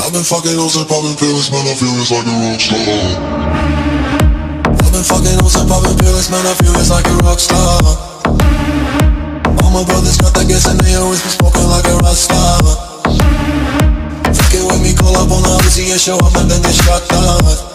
I've been fucking hoes and popping pills, man, I feel it's like a rock star. I've been fucking hoes and popping pills, man, I feel it's like a rock star. All my brothers got that gas and they always been smoking like a rock star. Fucking with me, call up on the Uzi and show up and then get shot down.